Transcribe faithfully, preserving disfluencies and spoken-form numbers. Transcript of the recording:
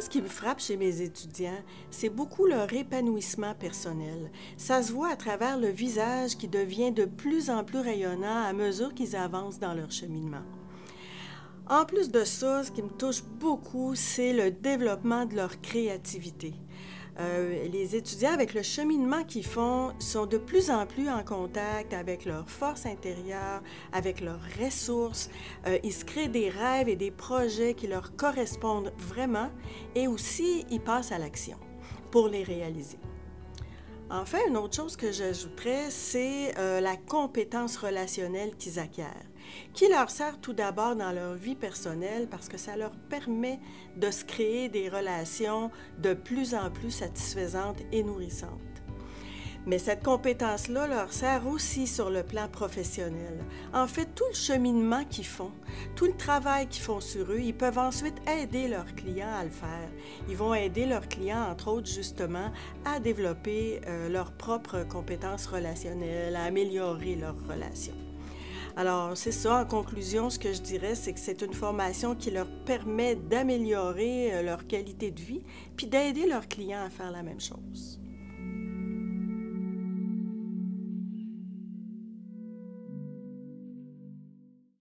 ce qui me frappe chez mes étudiants, c'est beaucoup leur épanouissement personnel. Ça se voit à travers le visage qui devient de plus en plus rayonnant à mesure qu'ils avancent dans leur cheminement. En plus de ça, ce qui me touche beaucoup, c'est le développement de leur créativité. Euh, les étudiants, avec le cheminement qu'ils font, sont de plus en plus en contact avec leur force intérieure, avec leurs ressources. Euh, ils se créent des rêves et des projets qui leur correspondent vraiment et aussi ils passent à l'action pour les réaliser. Enfin, une autre chose que j'ajouterais, c'est euh, la compétence relationnelle qu'ils acquièrent, qui leur sert tout d'abord dans leur vie personnelle parce que ça leur permet de se créer des relations de plus en plus satisfaisantes et nourrissantes. Mais cette compétence-là leur sert aussi sur le plan professionnel. En fait, tout le cheminement qu'ils font, tout le travail qu'ils font sur eux, ils peuvent ensuite aider leurs clients à le faire. Ils vont aider leurs clients, entre autres, justement, à développer euh, leurs propres compétences relationnelles, à améliorer leurs relations. Alors, c'est ça, en conclusion, ce que je dirais, c'est que c'est une formation qui leur permet d'améliorer euh, leur qualité de vie, puis d'aider leurs clients à faire la même chose.